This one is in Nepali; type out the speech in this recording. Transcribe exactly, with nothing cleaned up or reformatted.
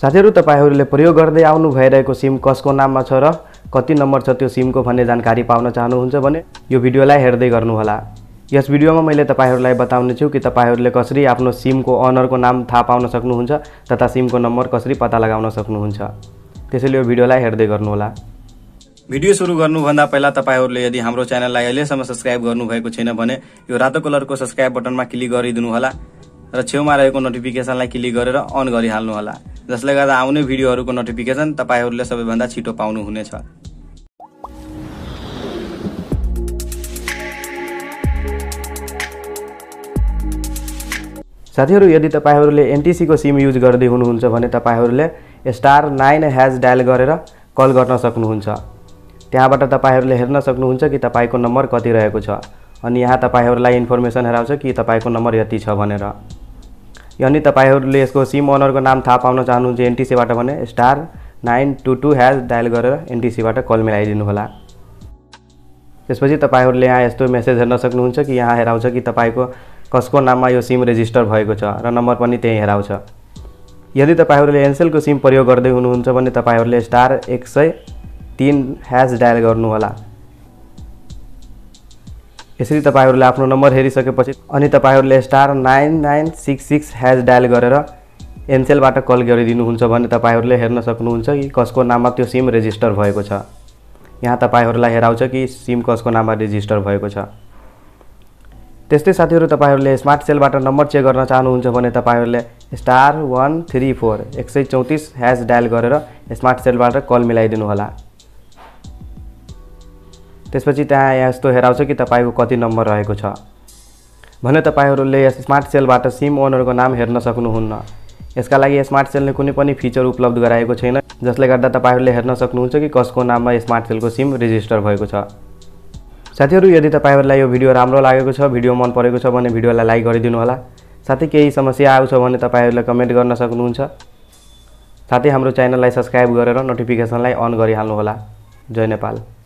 साथीहरु तपाईहरुले प्रयोग गर्दै आउनु भइरहेको सिम कसको नाममा छ र कति नम्बर छ त्यो सिमको भन्ने जानकारी पाउन चाहनुहुन्छ भने यो भिडियोलाई हेर्दै गर्नु होला। यस भिडियोमा मैले तपाईहरुलाई बताउने छु कि तपाईहरुले कसरी आफ्नो सिमको ओनरको नाम थाहा पाउन सक्नुहुन्छ तथा सिमको नम्बर कसरी पत्ता लगाउन सक्नुहुन्छ। त्यसैले यो भिडियोलाई हेर्दै गर्नु होला। भिडियो सुरु गर्नुभन्दा पहिला तपाईहरुले यदि हाम्रो च्यानललाई अहिलेसम्म सब्स्क्राइब गर्नुभएको छैन भने यो रातो कलरको सब्स्क्राइब बटनमा क्लिक गरिदिनु होला र छेउमा रहेको नोटिफिकेसनलाई क्लिक गरेर अन गरिहाल्नु होला, जसले गर्दा आउने भिडियोहरुको नोटिफिकेसन तपाईहरुले सबैभन्दा छिटो पाउनु हुनेछ। साथीहरु यदि तपाईहरुले एनटीसी को सिम युज गर्दै हुनुहुन्छ भने तपाईहरुले स्टार नाइन हैश डायल गरेर कल गर्न सक्नुहुन्छ। त्यहाँबाट तपाईहरुले हेर्न सक्नुहुन्छ कि तपाईको नम्बर कति रहेको छ अनि यहाँ तपाईहरुलाई इन्फर्मेसन हेराउँछ कि तपाईको नम्बर यति छ भनेर। यदि तपाईहरुले यसको सिम ओनरको नाम थाहा पाउन चाहनुहुन्छ एनटीसी बाट भने star nine two two hash dial गरेर एनटीसी बाट कल मिलाइदिनु होला। त्यसपछि तपाईहरुले यहाँ यस्तो मेसेज हेर्न सक्नुहुन्छ कि यहाँ हेराउँछ कि तपाईको कसको नाममा यो सिम रेजिस्टर भएको छ र नम्बर पनि त्यही हेराउँछ। यदि तपाईहरुले एनसेल को सिम प्रयोग गर्दै हुनुहुन्छ भने तपाईहरुले स्टार एक सय तीन हैश डायल गर्नु होला। यसरी तपाईहरुले आफ्नो नम्बर हेरिसकेपछि अनि तपाईहरुले star nine nine six six hash dial गरेर एनसेल बाट कल गरिदिनुहुन्छ भने तपाईहरुले हेर्न सक्नुहुन्छ कि कसको नाममा त्यो सिम रेजिस्टर भएको छ। यहाँ तपाईहरुलाई हेराउँछ कि सिम कसको नाममा रेजिस्टर भएको छ। त्यस्तै साथीहरु तपाईहरुले स्मार्ट सेल बाट नम्बर चेक गर्न चाहनुहुन्छ भने तपाईहरुले स्टार वन थ्री फोर एक सय चौतीस हैश डायल गरेर स्मार्ट सेल बाट कल मिलाइदिनु होला। त्यसपछि त्यहाँ यस्तो हेराउँछ कि तपाईको कति नम्बर रहेको छ भने तपाईहरुले यस स्मार्ट सेल बाट सिम ओनरको नाम हेर्न सक्नुहुन्न। यसका लागि स्मार्ट सेलले कुनै पनि फिचर उपलब्ध गराएको छैन, जसले गर्दा तपाईहरुले हेर्न सक्नुहुन्छ कि कसको नाममा स्मार्ट सेलको सिम रेजिस्टर भएको छ। साथीहरु यदि तपाईहरुलाई यो भिडियो राम्रो लागेको छ, भिडियो मन परेको छ भने भिडियोलाई लाइक गरिदिनु होला। साथै केही समस्या आउँछ भने तपाईहरुले कमेन्ट गर्न सक्नुहुन्छ। साथै हाम्रो च्यानललाई सब्स्क्राइब गरेर नोटिफिकेसनलाई अन गरिहाल्नु होला। जय नेपाल।